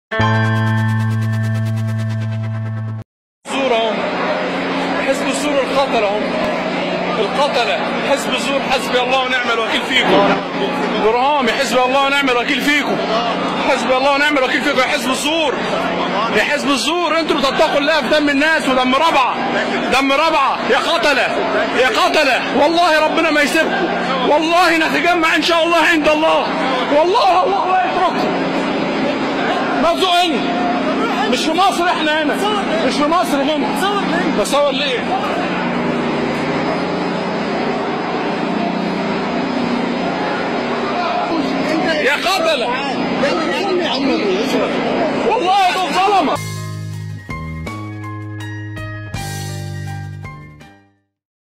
زورهم حزب الزور الخطر هم القتلة، حزب الزور حسبي الله ونعم الوكيل فيكم. برهامي حسبي الله ونعم الوكيل فيكم، حسبي الله ونعم الوكيل فيكم يا حزب الزور. يا حزب الزور انتوا تتقوا الله في دم الناس ودم ربعه، دم ربعه يا قتله، يا قتله. والله ربنا ما يسيبكم، والله نتجمع ان شاء الله عند الله، والله الله لا يترككم. مزقين مش في مصر، احنا هنا مش في مصر هنا. بصور ليه؟ يا قتله.